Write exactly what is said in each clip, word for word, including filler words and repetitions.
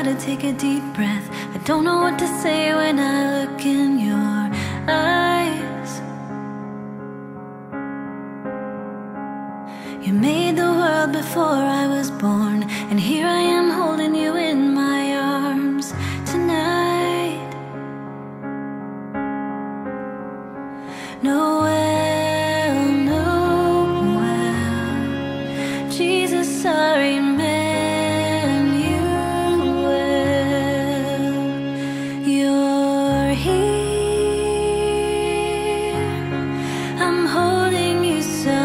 gotta take a deep breath. I don't know what to say when I look in your eyes. You made the world before I was born, and here I am holding you in my arms tonight. Noel, Noel, Jesus, sorry, Emmanuel. You're here, I'm holding you so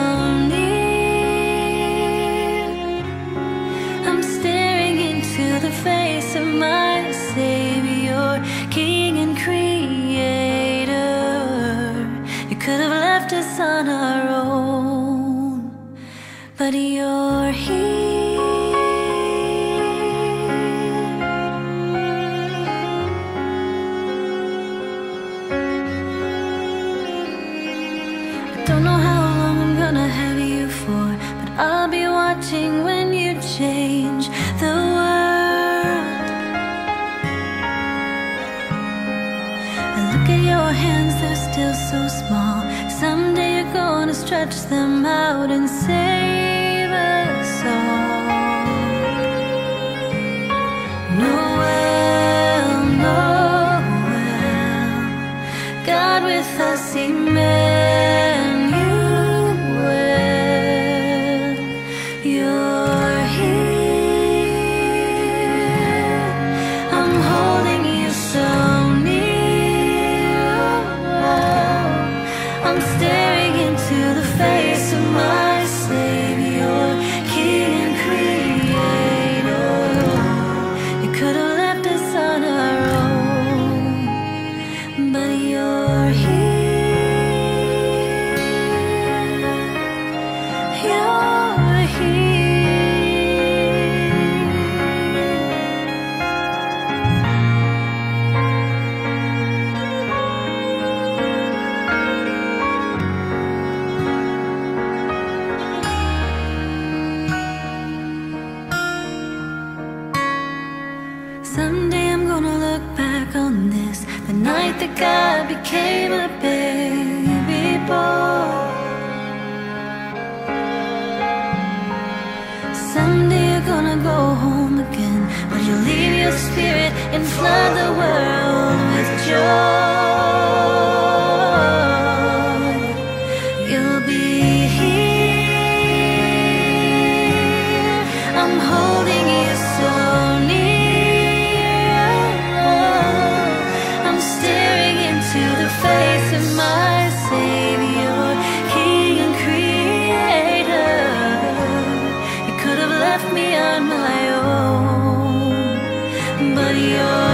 near. I'm staring into the face of my Savior, King and Creator. You could have left us on our own, but you're here. I don't know how long I'm gonna have you for, but I'll be watching when you change the world. I look at your hands, they're still so small. Someday you're gonna stretch them out and save us all. Noel, Noel, God with us, Emmanuel. You're here, I'm holding you so near. I'm staring into the face of my Savior, King and Creator. You could have left us on our own, but you're here. You're here. Someday I'm gonna look back on this, the night that God became a baby boy. Someday you're gonna go home again, but you'll leave your spirit and flood the world with joy. You'll be here, I'm holding you so near. I'm staring into the face of my Savior, King and Creator. You could have left me on my own, but you're